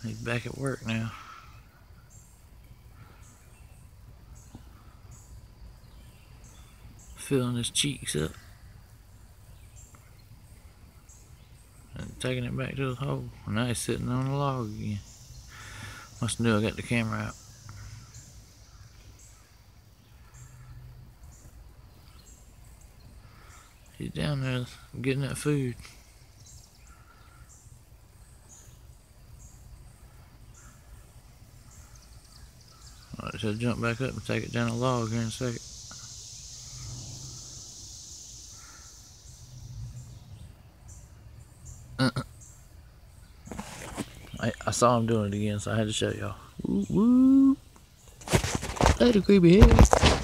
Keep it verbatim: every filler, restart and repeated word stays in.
He's back at work now. Filling his cheeks up. And taking it back to the hole. Now he's sitting on the log again. Must know I got the camera out. He's down there getting that food. Alright, so I'll jump back up and take it down the log here in a second. Uh-uh. I, I saw him doing it again, so I had to show y'all. Woo woo! Later, Creepyhead.